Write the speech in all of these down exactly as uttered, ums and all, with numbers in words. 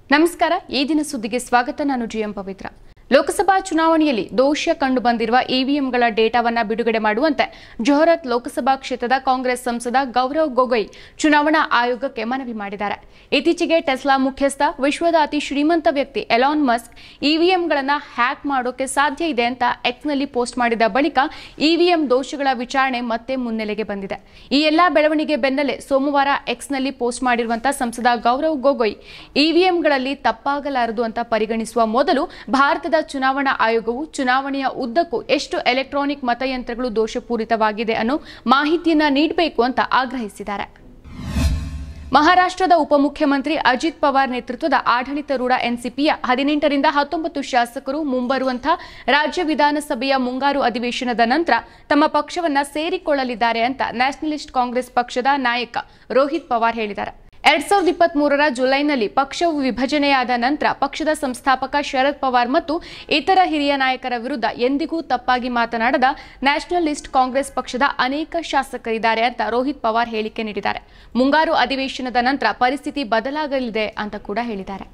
ನಮಸ್ಕಾರ ಈ ದಿನ ಸುದ್ದಿಗೆ ಸ್ವಾಗತ ನಾನು ಜಿಎಂ ಪವಿತ್ರ ಲೋಕಸಭಾ ಚುನಾವಣೆಯಲ್ಲಿ ದೋಷ ಕಂಡು ಬಂದಿರುವ ಇವಿಎಂಗಳ ಡೇಟಾವನ್ನು ಬಿಡುಗಡೆ ಮಾಡುವಂತೆ ಜೋಹರತ್ ಲೋಕಸಭಾ ಕ್ಷೇತ್ರದ ಕಾಂಗ್ರೆಸ್ ಸಂಸದ ಗೌರವ್ ಗೊಗೊಯ್ ಚುನಾವಣಾ ಆಯೋಗಕ್ಕೆ ಮನವಿ ಮಾಡಿದ್ದಾರೆ. ಇತ್ತೀಚೆಗೆ ಟೆಸ್ಲಾ ಮುಖ್ಯಸ್ಥ ವಿಶ್ವದ ಅತಿ ಶ್ರೀಮಂತ ವ್ಯಕ್ತಿ ಎಲಾನ್ ಮಸ್ಕ್ ಇವಿಎಂಗಳನ್ನು ಹ್ಯಾಕ್ ಮಾಡೋಕೆ ಸಾಧ್ಯ ಇದೆ ಅಂತ ಎಕ್ಸ್ನಲ್ಲಿ ಪೋಸ್ಟ್ ಮಾಡಿದ ಬಳಿಕ ಇವಿಎಂ ದೋಷಗಳ ವಿಚಾರಣೆ ಮತ್ತೆ ಮುನ್ನೆಲೆಗೆ ಬಂದಿದೆ. ಈ ಎಲ್ಲಾ ಬೆಳವಣಿಗೆ ಬೆನ್ನಲ್ಲೇ ಸೋಮವಾರ ಎಕ್ಸ್ನಲ್ಲಿ ಪೋಸ್ಟ್ ಮಾಡಿರುವಂತಹ ಸಂಸದ ಗೌರವ್ ಗೊಗೊಯ್ ಇವಿಎಂಗಳಲ್ಲಿ ತಪ್ಪಾಗಲಾರದು ಅಂತ ಪರಿಗಣಿಸುವ ಮೊದಲು ಭಾರತದ ಚುನಾವಣಾ ಆಯೋಗವು ಚುನಾವಣೆಯ ಉದ್ದಕ್ಕೂ ಎಷ್ಟು ಎಲೆಕ್ಟ್ರಾನಿಕ್ ಮತಯಂತ್ರಗಳು ದೋಷಪೂರಿತವಾಗಿದೆ ಅನ್ನೋ ಮಾಹಿತಿಯನ್ನ ನೀಡಬೇಕು ಅಂತ ಆಗ್ರಹಿಸಿದ್ದಾರೆ. ಮಹಾರಾಷ್ಟ್ರದ ಉಪಮುಖ್ಯಮಂತ್ರಿ ಅಜಿತ್ ಪವಾರ್ ನೇತೃತ್ವದ ಆಡಳಿತಾರೂಢ ಎನ್ಸಿಪಿಯ ಹದಿನೆಂಟರಿಂದ ಹತ್ತೊಂಬತ್ತು ಶಾಸಕರು ಮುಂಬರುವಂತಹ ರಾಜ್ಯ ವಿಧಾನಸಭೆಯ ಮುಂಗಾರು ಅಧಿವೇಶನದ ನಂತರ ತಮ್ಮ ಪಕ್ಷವನ್ನ ಸೇರಿಕೊಳ್ಳಲಿದ್ದಾರೆ ಅಂತ ನ್ಯಾಷನಲಿಸ್ಟ್ ಕಾಂಗ್ರೆಸ್ ಪಕ್ಷದ ನಾಯಕ ರೋಹಿತ್ ಪವಾರ್ ಹೇಳಿದ್ದಾರೆ. ಎರಡ್ ಸಾವಿರದ ಇಪ್ಪತ್ತ್ ಮೂರರ ಜುಲೈನಲ್ಲಿ ಪಕ್ಷವು ವಿಭಜನೆಯಾದ ನಂತರ ಪಕ್ಷದ ಸಂಸ್ಥಾಪಕ ಶರದ್ ಪವಾರ್ ಮತ್ತು ಇತರ ಹಿರಿಯ ನಾಯಕರ ವಿರುದ್ಧ ಎಂದಿಗೂ ತಪ್ಪಾಗಿ ಮಾತನಾಡದ ನ್ಯಾಷನಲ್ ಲಿಸ್ಟ್ ಕಾಂಗ್ರೆಸ್ ಪಕ್ಷದ ಅನೇಕ ಶಾಸಕರಿದ್ದಾರೆ ಅಂತ ರೋಹಿತ್ ಪವಾರ್ ಹೇಳಿಕೆ ನೀಡಿದ್ದಾರೆ. ಮುಂಗಾರು ಅಧಿವೇಶನದ ನಂತರ ಪರಿಸ್ಥಿತಿ ಬದಲಾಗಲಿದೆ ಅಂತ ಕೂಡ ಹೇಳಿದ್ದಾರೆ.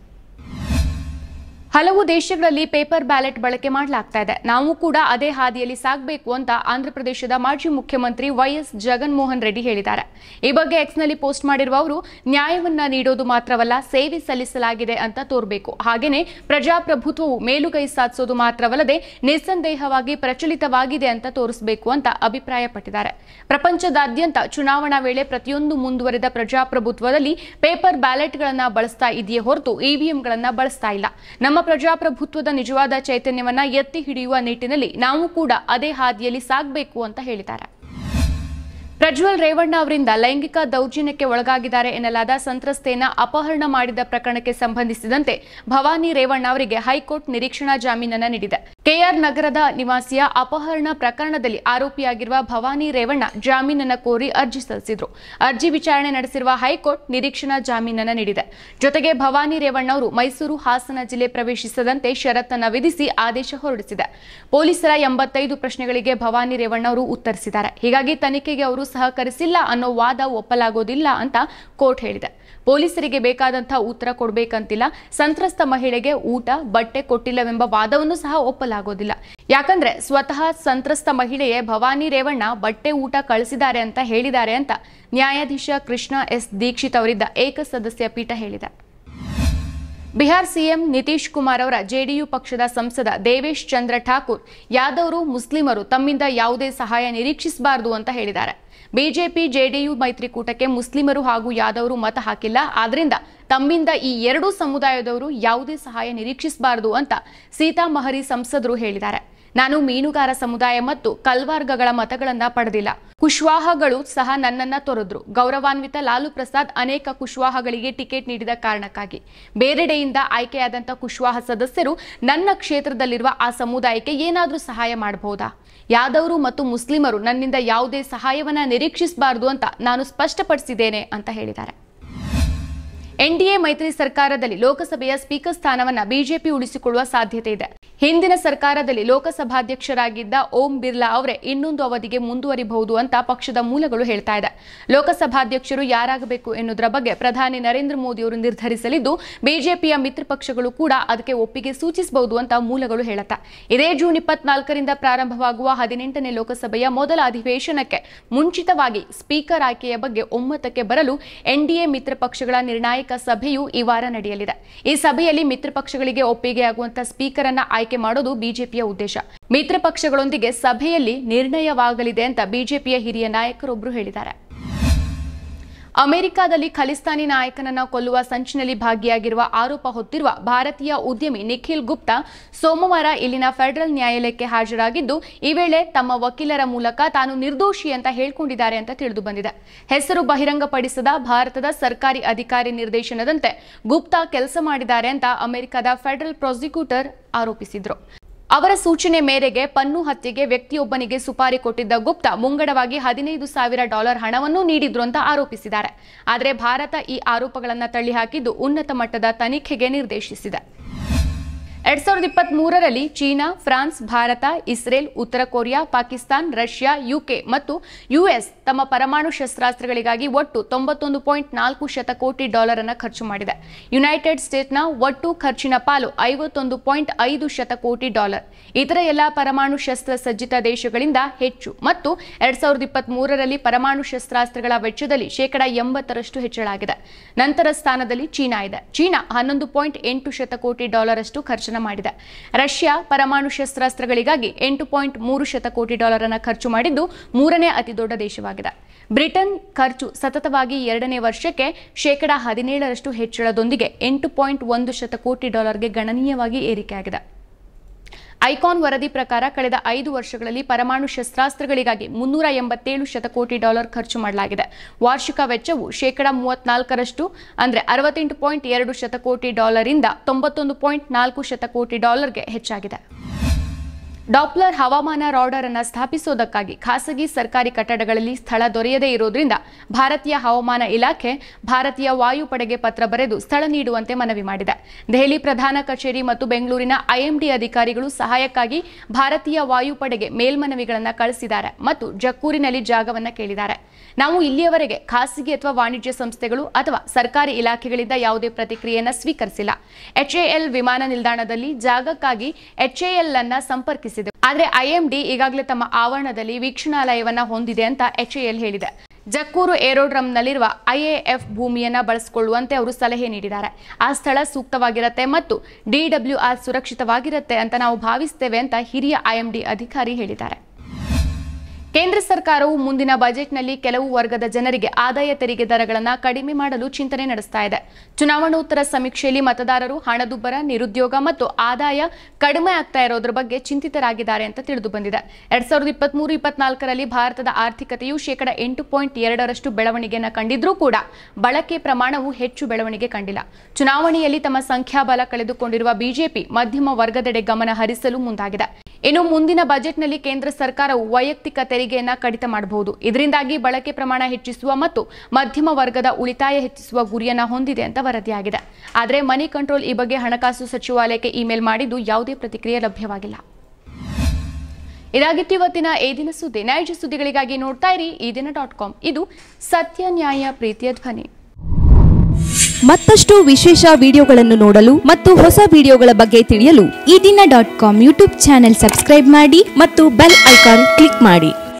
ಹಲವು ದೇಶಗಳಲ್ಲಿ ಪೇಪರ್ ಬ್ಯಾಲೆಟ್ ಬಳಕೆ ಮಾಡಲಾಗ್ತಾ ಇದೆ. ನಾವು ಕೂಡ ಅದೇ ಹಾದಿಯಲ್ಲಿ ಸಾಗಬೇಕು ಅಂತ ಆಂಧ್ರಪ್ರದೇಶದ ಮಾಜಿ ಮುಖ್ಯಮಂತ್ರಿ ವೈಎಸ್ ಜಗನ್ಮೋಹನ್ ರೆಡ್ಡಿ ಹೇಳಿದ್ದಾರೆ. ಈ ಬಗ್ಗೆ ಎಕ್ಸ್ನಲ್ಲಿ ಪೋಸ್ಟ್ ಮಾಡಿರುವ ಅವರು ನ್ಯಾಯವನ್ನ ನೀಡೋದು ಮಾತ್ರವಲ್ಲ, ಸೇವೆ ಸಲ್ಲಿಸಲಾಗಿದೆ ಅಂತ ತೋರಬೇಕು. ಹಾಗೇನೆ ಪ್ರಜಾಪ್ರಭುತ್ವವು ಮೇಲುಗೈ ಸಾಧಿಸೋದು ಮಾತ್ರವಲ್ಲದೆ ನಿಸ್ಸಂದೇಹವಾಗಿ ಪ್ರಚಲಿತವಾಗಿದೆ ಅಂತ ತೋರಿಸಬೇಕು ಅಂತ ಅಭಿಪ್ರಾಯಪಟ್ಟಿದ್ದಾರೆ. ಪ್ರಪಂಚದಾದ್ಯಂತ ಚುನಾವಣಾ ವೇಳೆ ಪ್ರತಿಯೊಂದು ಮುಂದುವರೆದ ಪ್ರಜಾಪ್ರಭುತ್ವದಲ್ಲಿ ಪೇಪರ್ ಬ್ಯಾಲೆಟ್ಗಳನ್ನ ಬಳಸ್ತಾ ಇದೆಯೇ ಹೊರತು ಇವಿಎಂಗಳನ್ನ ಬಳಸ್ತಾ ಇಲ್ಲ. ನಮ್ಮ ಪ್ರಜಾಪ್ರಭುತ್ವದ ನಿಜವಾದ ಚೈತನ್ಯವನ್ನ ಎತ್ತಿ ಹಿಡಿಯುವ ನಿಟ್ಟಿನಲ್ಲಿ ನಾವು ಕೂಡ ಅದೇ ಹಾದಿಯಲ್ಲಿ ಸಾಗಬೇಕು ಅಂತ ಹೇಳಿದ್ದಾರೆ. ಪ್ರಜ್ವಲ್ ರೇವಣ್ಣ ಅವರಿಂದ ಲೈಂಗಿಕ ದೌರ್ಜನ್ಯಕ್ಕೆ ಒಳಗಾಗಿದ್ದಾರೆ ಎನ್ನಲಾದ ಸಂತ್ರಸ್ತೆಯನ್ನ ಅಪಹರಣ ಮಾಡಿದ ಪ್ರಕರಣಕ್ಕೆ ಸಂಬಂಧಿಸಿದಂತೆ ಭವಾನಿ ರೇವಣ್ಣ ಅವರಿಗೆ ಹೈಕೋರ್ಟ್ ನಿರೀಕ್ಷಣಾ ಜಾಮೀನನ್ನು ನೀಡಿದೆ. ಕೆಆರ್ ನಗರದ ನಿವಾಸಿಯ ಅಪಹರಣ ಪ್ರಕರಣದಲ್ಲಿ ಆರೋಪಿಯಾಗಿರುವ ಭವಾನಿ ರೇವಣ್ಣ ಜಾಮೀನನ್ನು ಕೋರಿ ಅರ್ಜಿ ಸಲ್ಲಿಸಿದ್ರು. ಅರ್ಜಿ ವಿಚಾರಣೆ ನಡೆಸಿರುವ ಹೈಕೋರ್ಟ್ ನಿರೀಕ್ಷಣಾ ಜಾಮೀನನ್ನು ನೀಡಿದೆ. ಜೊತೆಗೆ ಭವಾನಿ ರೇವಣ್ಣ ಅವರು ಮೈಸೂರು ಹಾಸನ ಜಿಲ್ಲೆ ಪ್ರವೇಶಿಸದಂತೆ ಷರತ್ತನ್ನು ವಿಧಿಸಿ ಆದೇಶ ಹೊರಡಿಸಿದೆ. ಪೊಲೀಸರ ಎಂಬತ್ತೈದು ಪ್ರಶ್ನೆಗಳಿಗೆ ಭವಾನಿ ರೇವಣ್ಣ ಅವರು ಉತ್ತರಿಸಿದ್ದಾರೆ. ಹೀಗಾಗಿ ತನಿಖೆಗೆ ಅವರು ಸಹಕರಿಸಿಲ್ಲ ಅನ್ನೋ ವಾದ ಒಪ್ಪಲಾಗೋದಿಲ್ಲ ಅಂತ ಕೋರ್ಟ್ ಹೇಳಿದೆ. ಪೊಲೀಸರಿಗೆ ಬೇಕಾದಂತಹ ಉತ್ತರ ಕೊಡಬೇಕಂತಿಲ್ಲ, ಸಂತ್ರಸ್ತ ಮಹಿಳೆಗೆ ಊಟ ಬಟ್ಟೆ ಕೊಟ್ಟಿಲ್ಲವೆಂಬ ವಾದವನ್ನು ಸಹ ಒಪ್ಪಲಾಗೋದಿಲ್ಲ. ಯಾಕಂದ್ರೆ ಸ್ವತಃ ಸಂತ್ರಸ್ತ ಮಹಿಳೆಯೇ ಭವಾನಿ ರೇವಣ್ಣ ಬಟ್ಟೆ ಊಟ ಕಳಿಸಿದ್ದಾರೆ ಅಂತ ಹೇಳಿದ್ದಾರೆ ಅಂತ ನ್ಯಾಯಾಧೀಶ ಕೃಷ್ಣ ಎಸ್ ದೀಕ್ಷಿತ್ ಅವರಿದ್ದ ಏಕಸದಸ್ಯ ಪೀಠ ಹೇಳಿದೆ. ಬಿಹಾರ್ ಸಿಎಂ ನಿತೀಶ್ ಕುಮಾರ್ ಅವರ ಜೆಡಿಯು ಪಕ್ಷದ ಸಂಸದ ದೇವೇಶ್ ಚಂದ್ರ ಠಾಕೂರ್ ಯಾದವರು ಮುಸ್ಲಿಮರು ತಮ್ಮಿಂದ ಯಾವುದೇ ಸಹಾಯ ನಿರೀಕ್ಷಿಸಬಾರದು ಅಂತ ಹೇಳಿದ್ದಾರೆ. ಬಿಜೆಪಿ ಜೆಡಿಯು ಮೈತ್ರಿಕೂಟಕ್ಕೆ ಮುಸ್ಲಿಮರು ಹಾಗೂ ಯಾದವರು ಮತ ಹಾಕಿಲ್ಲ, ಆದ್ರಿಂದ ತಮ್ಮಿಂದ ಈ ಎರಡೂ ಸಮುದಾಯದವರು ಯಾವುದೇ ಸಹಾಯ ನಿರೀಕ್ಷಿಸಬಾರದು ಅಂತ ಸೀತಾಮಹರಿ ಸಂಸದರು ಹೇಳಿದ್ದಾರೆ. ನಾನು ಮೀನುಗಾರ ಸಮುದಾಯ ಮತ್ತು ಕಲ್ವಾರ್ಗಗಳ ಮತಗಳನ್ನ ಪಡೆದಿಲ್ಲ. ಕುಶ್ವಾಹಗಳು ಸಹ ನನ್ನನ್ನ ತೊರೆದ್ರು. ಗೌರವಾನ್ವಿತ ಲಾಲು ಪ್ರಸಾದ್ ಅನೇಕ ಕುಶ್ವಾಹಗಳಿಗೆ ಟಿಕೆಟ್ ನೀಡಿದ ಕಾರಣಕ್ಕಾಗಿ ಬೇರೆಡೆಯಿಂದ ಆಯ್ಕೆಯಾದಂಥ ಕುಶ್ವಾಹ ಸದಸ್ಯರು ನನ್ನ ಕ್ಷೇತ್ರದಲ್ಲಿರುವ ಆ ಸಮುದಾಯಕ್ಕೆ ಏನಾದರೂ ಸಹಾಯ ಮಾಡಬಹುದಾ? ಯಾದವರು ಮತ್ತು ಮುಸ್ಲಿಮರು ನನ್ನಿಂದ ಯಾವುದೇ ಸಹಾಯವನ್ನ ನಿರೀಕ್ಷಿಸಬಾರದು ಅಂತ ನಾನು ಸ್ಪಷ್ಟಪಡಿಸಿದ್ದೇನೆ ಅಂತ ಹೇಳಿದ್ದಾರೆ. ಎನ್ಡಿಎ ಮೈತ್ರಿ ಸರ್ಕಾರದಲ್ಲಿ ಲೋಕಸಭೆಯ ಸ್ಪೀಕರ್ ಸ್ಥಾನವನ್ನ ಬಿಜೆಪಿ ಉಳಿಸಿಕೊಳ್ಳುವ ಸಾಧ್ಯತೆ ಇದೆ. ಹಿಂದಿನ ಸರ್ಕಾರದಲ್ಲಿ ಲೋಕಸಭಾಧ್ಯಕ್ಷರಾಗಿದ್ದ ಓಂ ಬಿರ್ಲಾ ಅವರೇ ಇನ್ನೊಂದು ಅವಧಿಗೆ ಮುಂದುವರಿಬಹುದು ಅಂತ ಪಕ್ಷದ ಮೂಲಗಳು ಹೇಳ್ತಾ ಇದೆ. ಲೋಕಸಭಾಧ್ಯಕ್ಷರು ಯಾರಾಗಬೇಕು ಎನ್ನುವುದರ ಬಗ್ಗೆ ಪ್ರಧಾನಿ ನರೇಂದ್ರ ಮೋದಿ ಅವರು ನಿರ್ಧರಿಸಲಿದ್ದು, ಬಿಜೆಪಿಯ ಮಿತ್ರ ಪಕ್ಷಗಳು ಕೂಡ ಅದಕ್ಕೆ ಒಪ್ಪಿಗೆ ಸೂಚಿಸಬಹುದು ಅಂತ ಮೂಲಗಳು ಹೇಳುತ್ತಾ. ಇದೇ ಜೂನ್ ಇಪ್ಪತ್ನಾಲ್ಕರಿಂದ ಪ್ರಾರಂಭವಾಗುವ ಹದಿನೆಂಟನೇ ಲೋಕಸಭೆಯ ಮೊದಲ ಅಧಿವೇಶನಕ್ಕೆ ಮುಂಚಿತವಾಗಿ ಸ್ಪೀಕರ್ ಆಯ್ಕೆಯ ಬಗ್ಗೆ ಒಮ್ಮತಕ್ಕೆ ಬರಲು ಎನ್ಡಿಎ ಮಿತ್ರ ಪಕ್ಷಗಳ ನಿರ್ಣಾಯಕ ಸಭೆಯು ಈ ವಾರ ನಡೆಯಲಿದೆ. ಈ ಸಭೆಯಲ್ಲಿ ಮಿತ್ರ ಪಕ್ಷಗಳಿಗೆ ಒಪ್ಪಿಗೆಯಾಗುವಂತಹ ಸ್ಪೀಕರ್ ಅನ್ನ ಆಯ್ಕೆ ಮಾಡೋದು ಬಿಜೆಪಿಯ ಉದ್ದೇಶ. ಮಿತ್ರ ಪಕ್ಷಗಳೊಂದಿಗೆ ಸಭೆಯಲ್ಲಿ ನಿರ್ಣಯವಾಗಲಿದೆ ಅಂತ ಬಿಜೆಪಿಯ ಹಿರಿಯ ನಾಯಕರೊಬ್ಬರು ಹೇಳಿದ್ದಾರೆ. ಅಮೆರಿಕಾದಲ್ಲಿ ಖಲಿಸ್ತಾನಿ ನಾಯಕನನ್ನ ಕೊಲ್ಲುವ ಸಂಚಿನಲ್ಲಿ ಭಾಗಿಯಾಗಿರುವ ಆರೋಪ ಹೊತ್ತಿರುವ ಭಾರತೀಯ ಉದ್ಯಮಿ ನಿಖಿಲ್ ಗುಪ್ತಾ ಸೋಮವಾರ ಇಲ್ಲಿನ ಫೆಡರಲ್ ನ್ಯಾಯಾಲಯಕ್ಕೆ ಹಾಜರಾಗಿದ್ದು, ಈ ವೇಳೆ ತಮ್ಮ ವಕೀಲರ ಮೂಲಕ ತಾನು ನಿರ್ದೋಷಿ ಅಂತ ಹೇಳ್ಕೊಂಡಿದ್ದಾರೆ ಅಂತ ತಿಳಿದು ಬಂದಿದೆ. ಹೆಸರು ಬಹಿರಂಗಪಡಿಸದ ಭಾರತದ ಸರ್ಕಾರಿ ಅಧಿಕಾರಿ ನಿರ್ದೇಶನದಂತೆ ಗುಪ್ತಾ ಕೆಲಸ ಮಾಡಿದ್ದಾರೆ ಅಂತ ಅಮೆರಿಕದ ಫೆಡರಲ್ ಪ್ರಾಸಿಕ್ಯೂಟರ್ ಆರೋಪಿಸಿದ್ರು. ಅವರ ಸೂಚನೆ ಮೇರೆಗೆ ಪನ್ನು ಹತ್ಯೆಗೆ ವ್ಯಕ್ತಿಯೊಬ್ಬನಿಗೆ ಸುಪಾರಿ ಕೊಟ್ಟಿದ್ದ ಗುಪ್ತಾ ಮುಂಗಡವಾಗಿ ಹದಿನೈದು ಸಾವಿರ ಡಾಲರ್ ಹಣವನ್ನು ನೀಡಿದ್ರು ಅಂತ ಆರೋಪಿಸಿದ್ದಾರೆ. ಆದರೆ ಭಾರತ ಈ ಆರೋಪಗಳನ್ನು ತಳ್ಳಿಹಾಕಿದ್ದು ಉನ್ನತ ಮಟ್ಟದ ತನಿಖೆಗೆ ನಿರ್ದೇಶಿಸಿದೆ. ಎರಡ್ ಸಾವಿರದ ಇಪ್ಪತ್ತ್ ಮೂರರಲ್ಲಿ ಚೀನಾ, ಫ್ರಾನ್ಸ್, ಭಾರತ, ಇಸ್ರೇಲ್, ಉತ್ತರ ಕೊರಿಯಾ, ಪಾಕಿಸ್ತಾನ್, ರಷ್ಯಾ, ಯುಕೆ ಮತ್ತು ಯುಎಸ್ ತಮ್ಮ ಪರಮಾಣು ಶಸ್ತ್ರಾಸ್ತ್ರಗಳಿಗಾಗಿ ಒಟ್ಟು ತೊಂಬತ್ತೊಂದು ಪಾಯಿಂಟ್ ನಾಲ್ಕು ಶತಕೋಟಿ ಡಾಲರ್ ಅನ್ನು ಖರ್ಚು ಮಾಡಿದೆ. ಯುನೈಟೆಡ್ ಸ್ಟೇಟ್ಸ್ನ ಒಟ್ಟು ಖರ್ಚಿನ ಪಾಲು ಐವತ್ತೊಂದು ಪಾಯಿಂಟ್ ಐದು ಶತಕೋಟಿ ಡಾಲರ್. ಇತರ ಎಲ್ಲ ಪರಮಾಣು ಶಸ್ತ್ರ ಸಜ್ಜಿತ ದೇಶಗಳಿಂದ ಹೆಚ್ಚು ಮತ್ತು ಎರಡ್ ಸಾವಿರದ ಇಪ್ಪತ್ತ್ ಮೂರರಲ್ಲಿ ಪರಮಾಣು ಶಸ್ತ್ರಾಸ್ತ್ರಗಳ ವೆಚ್ಚದಲ್ಲಿ ಶೇಕಡಾ ಎಂಬತ್ತರಷ್ಟು ಹೆಚ್ಚಳಾಗಿದೆ. ನಂತರ ಸ್ಥಾನದಲ್ಲಿ ಚೀನಾ ಇದೆ. ಚೀನಾ ಹನ್ನೊಂದು ಪಾಯಿಂಟ್ ಎಂಟು ಶತಕೋಟಿ ಡಾಲರ್ ಅಷ್ಟು ಖರ್ಚು ಮಾಡಿದೆ. ರಷ್ಯಾ ಪರಮಾಣು ಶಸ್ತ್ರಾಸ್ತ್ರಗಳಿಗಾಗಿ ಎಂಟು ಪಾಯಿಂಟ್ ಮೂರು ಶತಕೋಟಿ ಡಾಲರ್ ಅನ್ನು ಖರ್ಚು ಮಾಡಿದ್ದು ಮೂರನೇ ಅತಿ ದೊಡ್ಡ ದೇಶವಾಗಿದೆ. ಬ್ರಿಟನ್ ಖರ್ಚು ಸತತವಾಗಿ ಎರಡನೇ ವರ್ಷಕ್ಕೆ ಶೇಕಡಾ ಹದಿನೇಳರಷ್ಟು ಹೆಚ್ಚಳದೊಂದಿಗೆ ಎಂಟು ಪಾಯಿಂಟ್ ಒಂದು ಶತಕೋಟಿ ಡಾಲರ್ಗೆ ಗಣನೀಯವಾಗಿ ಏರಿಕೆಯಾಗಿದೆ. ಐಕಾನ್ ವರದಿ ಪ್ರಕಾರ ಕಳೆದ ಐದು ವರ್ಷಗಳಲ್ಲಿ ಪರಮಾಣು ಶಸ್ತ್ರಾಸ್ತ್ರಗಳಿಗಾಗಿ ಮುನ್ನೂರ ಎಂಬತ್ತೇಳು ಶತಕೋಟಿ ಡಾಲರ್ ಖರ್ಚು ಮಾಡಲಾಗಿದೆ. ವಾರ್ಷಿಕ ವೆಚ್ಚವು ಶೇಕಡಾ ಮೂವತ್ನಾಲ್ಕರಷ್ಟು ಅಂದರೆ ಅರವತ್ತೆಂಟು ಪಾಯಿಂಟ್ ಎರಡು ಶತಕೋಟಿ ಡಾಲರ್ ಇಂದ ತೊಂಬತ್ತೊಂದು ಪಾಯಿಂಟ್ ನಾಲ್ಕು ಶತಕೋಟಿ ಡಾಲರ್ಗೆ ಹೆಚ್ಚಾಗಿದೆ. ಡಾಪ್ಲರ್ ಹವಾಮಾನ ರಾಡರ್ ಅನ್ನು ಸ್ಥಾಪಿಸುವುದಕ್ಕಾಗಿ ಖಾಸಗಿ ಸರ್ಕಾರಿ ಕಟ್ಟಡಗಳಲ್ಲಿ ಸ್ಥಳ ದೊರೆಯದೇ ಇರುವುದರಿಂದ ಭಾರತೀಯ ಹವಾಮಾನ ಇಲಾಖೆ ಭಾರತೀಯ ವಾಯುಪಡೆಗೆ ಪತ್ರ ಬರೆದು ಸ್ಥಳ ನೀಡುವಂತೆ ಮನವಿ ಮಾಡಿದೆ. ದೆಹಲಿ ಪ್ರಧಾನ ಕಚೇರಿ ಮತ್ತು ಬೆಂಗಳೂರಿನ ಐಎಂಡಿ ಅಧಿಕಾರಿಗಳು ಸಹಾಯಕ್ಕಾಗಿ ಭಾರತೀಯ ವಾಯುಪಡೆಗೆ ಮೇಲ್ಮನವಿಗಳನ್ನು ಕಳಿಸಿದ್ದಾರೆ ಮತ್ತು ಜಕ್ಕೂರಿನಲ್ಲಿ ಜಾಗವನ್ನು ಕೇಳಿದ್ದಾರೆ. ನಾವು ಇಲ್ಲಿಯವರೆಗೆ ಖಾಸಗಿ ಅಥವಾ ವಾಣಿಜ್ಯ ಸಂಸ್ಥೆಗಳು ಅಥವಾ ಸರ್ಕಾರಿ ಇಲಾಖೆಗಳಿಂದ ಯಾವುದೇ ಪ್ರತಿಕ್ರಿಯೆಯನ್ನು ಸ್ವೀಕರಿಸಿಲ್ಲ. ಎಚ್ಎಎಲ್ ವಿಮಾನ ನಿಲ್ದಾಣದಲ್ಲಿ ಜಾಗಕ್ಕಾಗಿ ಎಚ್ಎಎಲ್ ಅನ್ನ ಸಂಪರ್ಕಿಸಿದೆ. ಆದರೆ ಐಎಂಡಿ ಈಗಾಗಲೇ ತಮ್ಮ ಆವರಣದಲ್ಲಿ ವೀಕ್ಷಣಾಲಯವನ್ನ ಹೊಂದಿದೆ ಅಂತ ಎಚ್ಎಎಲ್ ಹೇಳಿದೆ. ಜಕ್ಕೂರು ಏರೋಡ್ರಮ್ನಲ್ಲಿರುವ ಐಎಎಫ್ ಭೂಮಿಯನ್ನ ಬಳಸಿಕೊಳ್ಳುವಂತೆ ಅವರು ಸಲಹೆ ನೀಡಿದ್ದಾರೆ. ಆ ಸ್ಥಳ ಸೂಕ್ತವಾಗಿರುತ್ತೆ ಮತ್ತು ಡಿಡಬ್ಲ್ಯೂಆರ್ ಸುರಕ್ಷಿತವಾಗಿರುತ್ತೆ ಅಂತ ನಾವು ಭಾವಿಸ್ತೇವೆ ಅಂತ ಹಿರಿಯ ಐಎಂಡಿ ಅಧಿಕಾರಿ ಹೇಳಿದ್ದಾರೆ. ಕೇಂದ್ರ ಸರ್ಕಾರವು ಮುಂದಿನ ಬಜೆಟ್ನಲ್ಲಿ ಕೆಲವು ವರ್ಗದ ಜನರಿಗೆ ಆದಾಯ ತೆರಿಗೆ ದರಗಳನ್ನು ಕಡಿಮೆ ಮಾಡಲು ಚಿಂತನೆ ನಡೆಸ್ತಾ ಇದೆ. ಚುನಾವಣೋತ್ತರ ಸಮೀಕ್ಷೆಯಲ್ಲಿ ಮತದಾರರು ಹಣದುಬ್ಬರ, ನಿರುದ್ಯೋಗ ಮತ್ತು ಆದಾಯ ಕಡಿಮೆ ಆಗ್ತಾ ಇರೋದ್ರ ಬಗ್ಗೆ ಚಿಂತಿತರಾಗಿದ್ದಾರೆ ಅಂತ ತಿಳಿದು ಬಂದಿದೆ. ಎರಡ್ ಸಾವಿರದ ಇಪ್ಪತ್ತ್ ಮೂರು ಇಪ್ಪತ್ನಾಲ್ಕರಲ್ಲಿ ಭಾರತದ ಆರ್ಥಿಕತೆಯು ಶೇಕಡಾ ಎಂಟು ಪಾಯಿಂಟ್ ಎರಡರಷ್ಟು ಬೆಳವಣಿಗೆಯನ್ನು ಕಂಡಿದ್ರೂ ಕೂಡ ಬಳಕೆ ಪ್ರಮಾಣವು ಹೆಚ್ಚು ಬೆಳವಣಿಗೆ ಕಂಡಿಲ್ಲ. ಚುನಾವಣೆಯಲ್ಲಿ ತಮ್ಮ ಸಂಖ್ಯಾಬಲ ಕಳೆದುಕೊಂಡಿರುವ ಬಿಜೆಪಿ ಮಧ್ಯಮ ವರ್ಗದೆಡೆ ಗಮನ ಹರಿಸಲು ಮುಂದಾಗಿದೆ. ಇನ್ನು ಮುಂದಿನ ಬಜೆಟ್ನಲ್ಲಿ ಕೇಂದ್ರ ಸರ್ಕಾರವು ವೈಯಕ್ತಿಕ ತೆರಿಗೆಯನ್ನು ಕಡಿತ ಮಾಡಬಹುದು. ಇದರಿಂದಾಗಿ ಬಳಕೆ ಪ್ರಮಾಣ ಹೆಚ್ಚಿಸುವ ಮತ್ತು ಮಧ್ಯಮ ವರ್ಗದ ಉಳಿತಾಯ ಹೆಚ್ಚಿಸುವ ಗುರಿಯನ್ನು ಹೊಂದಿದೆ ಅಂತ ವರದಿಯಾಗಿದೆ. ಆದರೆ ಮನಿ ಕಂಟ್ರೋಲ್ ಈ ಬಗ್ಗೆ ಹಣಕಾಸು ಸಚಿವಾಲಯಕ್ಕೆ ಇಮೇಲ್ ಮಾಡಿದ್ದು ಯಾವುದೇ ಪ್ರತಿಕ್ರಿಯೆ ಲಭ್ಯವಾಗಿಲ್ಲ. ಇದಾಗಿತ್ತು ಇವತ್ತಿನ ಈ ದಿನ ಸುದ್ದಿ. ನೈಜ ಸುದ್ದಿಗಳಿಗಾಗಿ ನೋಡ್ತಾ ಇರಿ ಈ ದಿನ ಡಾಟ್ ಕಾಮ್. ಇದು ಸತ್ಯ, ನ್ಯಾಯ, ಪ್ರೀತಿಯ ಧ್ವನಿ. ಮತ್ತಷ್ಟು ವಿಶೇಷ ವಿಡಿಯೋಗಳನ್ನು ನೋಡಲು ಮತ್ತು ಹೊಸ ವಿಡಿಯೋಗಳ ಬಗ್ಗೆ ತಿಳಿಯಲು Ee Dina dot com YouTube channel subscribe ಮಾಡಿ ಮತ್ತು ಬೆಲ್ ಐಕಾನ್ ಕ್ಲಿಕ್ ಮಾಡಿ.